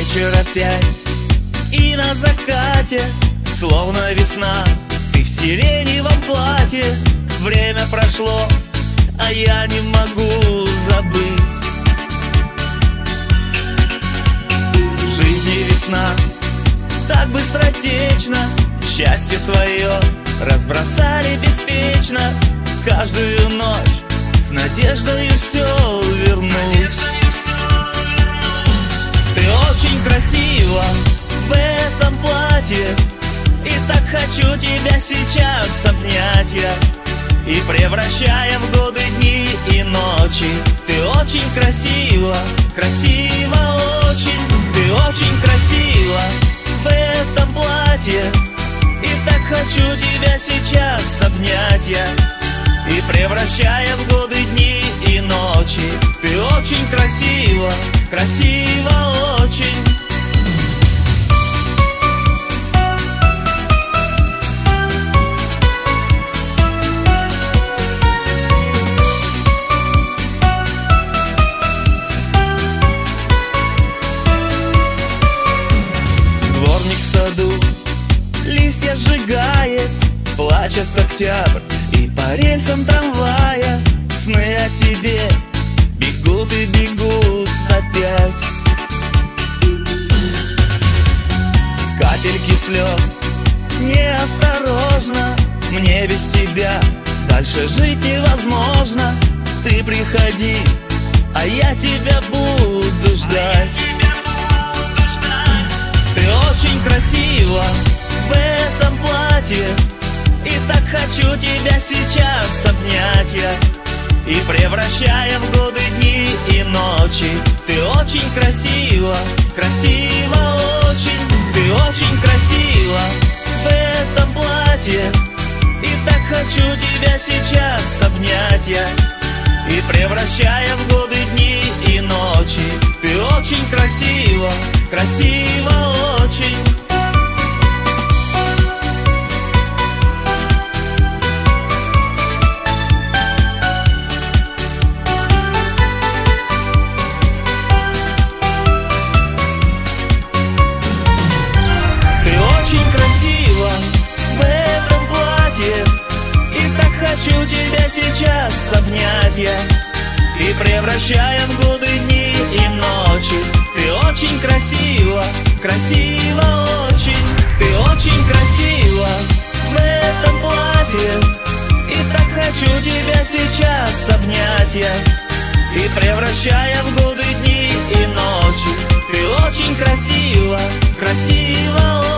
вечер опять, и на закате, словно весна, ты в сиреневом платье. Время прошло, а я не могу забыть. В жизни весна так быстротечно, счастье свое разбросали беспечно. Каждую ночь с надеждой все вернуть. Ты очень красива в этом платье, и так хочу тебя сейчас обнять я, и превращая в годы дни и ночи. Ты очень красива, красива очень. Ты очень красива в этом платье, и так хочу тебя сейчас обнять я, и превращая в годы дни и ночи. Ты очень красива, красива очень. Дворник в саду листья сжигает, плачет октябрь, и по рельсам трамвая сны о тебе бегут и бегут опять. Капельки слез, неосторожно, мне без тебя дальше жить невозможно. Ты приходи, а я тебя буду ждать. Ты очень красива в этом платье, и так хочу тебя сейчас обнять я, и превращая в годы дни и ночи. Ты очень красива, красива очень. Ты очень красива в этом платье, и так хочу тебя сейчас обнять я, и превращая в годы дни и ночи. Ты очень красива, красива очень. В этом платье, и так хочу тебя сейчас обнять я, и превращая в годы дни и ночи. Ты очень красива, красива очень. Ты очень красива в этом платье, и так хочу тебя сейчас обнять я, и превращая в годы дни и ночи. Ты очень красива, красива очень.